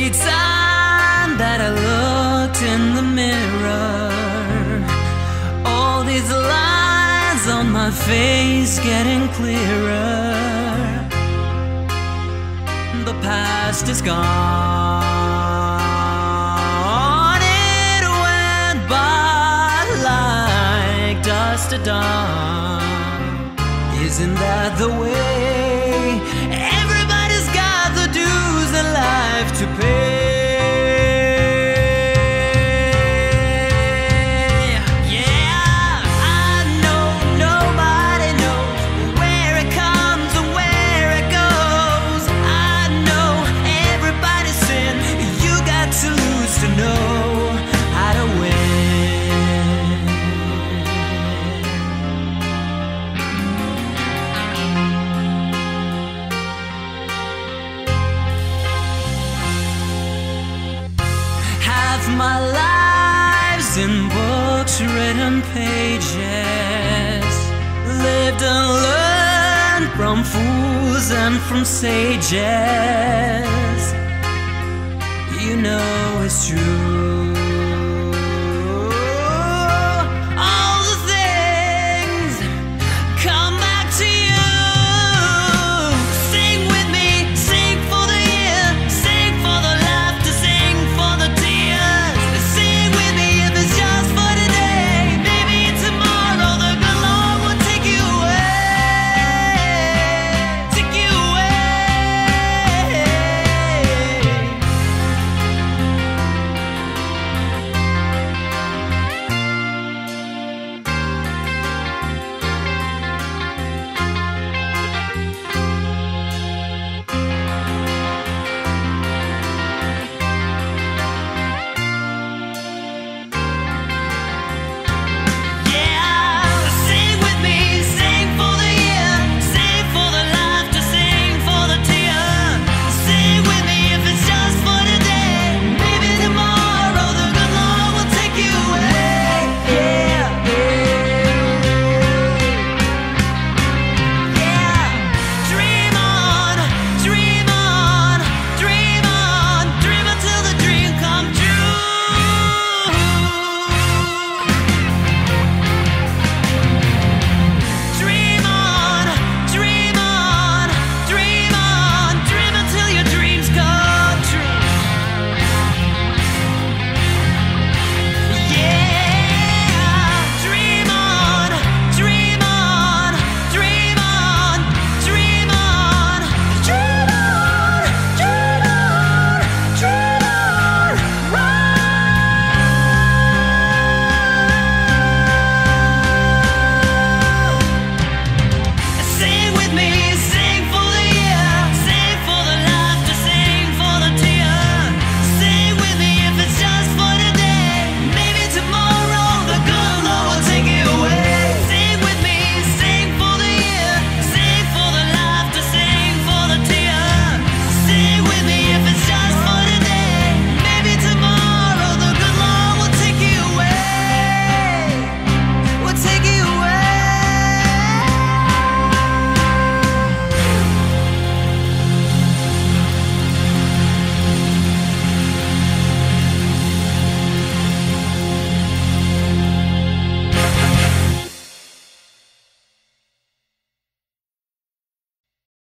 Every time that I looked in the mirror, all these lines on my face getting clearer. The past is gone. It went by like dust to dawn. Isn't that the way? Everybody's got the dues in life to pay. To know how to win. Half my life's in books, written pages, lived and learned from fools and from sages. You know it's true.